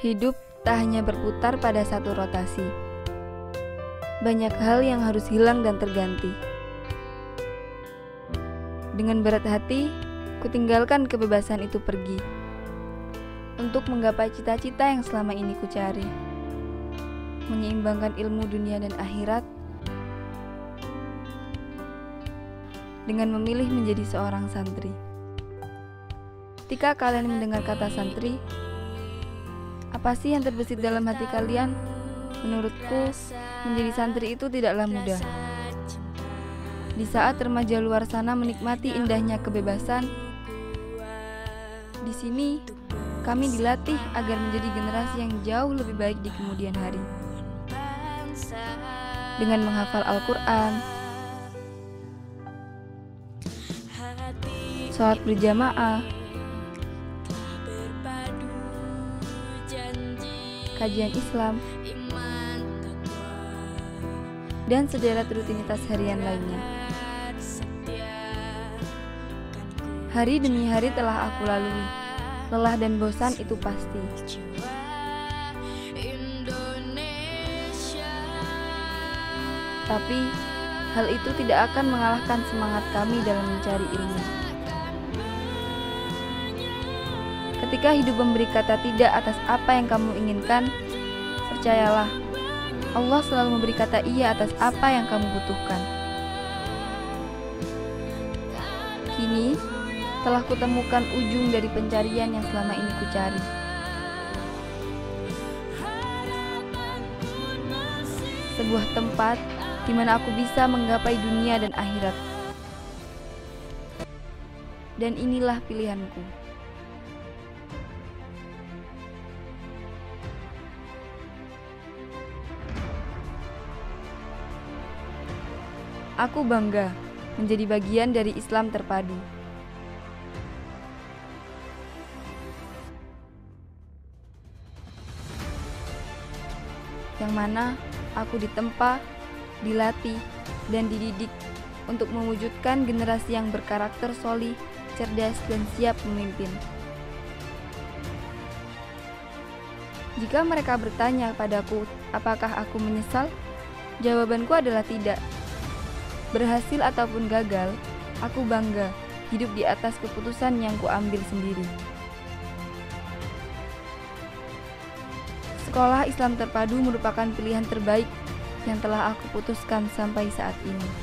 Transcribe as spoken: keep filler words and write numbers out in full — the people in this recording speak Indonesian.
Hidup tak hanya berputar pada satu rotasi. Banyak hal yang harus hilang dan terganti. Dengan berat hati, kutinggalkan kebebasan itu pergi untuk menggapai cita-cita yang selama ini kucari, menyeimbangkan ilmu dunia dan akhirat dengan memilih menjadi seorang santri. Ketika kalian mendengar kata santri, apa sih yang terbesit dalam hati kalian? Menurutku, menjadi santri itu tidaklah mudah. Di saat remaja luar sana menikmati indahnya kebebasan, di sini kami dilatih agar menjadi generasi yang jauh lebih baik di kemudian hari. Dengan menghafal Al-Quran, sholat berjamaah, kajian Islam, dan sederet rutinitas harian lainnya. Hari demi hari telah aku lalui, lelah dan bosan itu pasti. Tapi, hal itu tidak akan mengalahkan semangat kami dalam mencari ilmu. Ketika hidup memberi kata tidak atas apa yang kamu inginkan, percayalah, Allah selalu memberi kata iya atas apa yang kamu butuhkan. Kini, telah kutemukan ujung dari pencarian yang selama ini kucari. Sebuah tempat di mana aku bisa menggapai dunia dan akhirat. Dan inilah pilihanku. Aku bangga menjadi bagian dari Islam terpadu. Yang mana aku ditempa, dilatih, dan dididik untuk mewujudkan generasi yang berkarakter solih, cerdas, dan siap memimpin. Jika mereka bertanya padaku, apakah aku menyesal? Jawabanku adalah tidak. Berhasil ataupun gagal, aku bangga hidup di atas keputusan yang kuambil sendiri. Sekolah Islam terpadu merupakan pilihan terbaik yang telah aku putuskan sampai saat ini.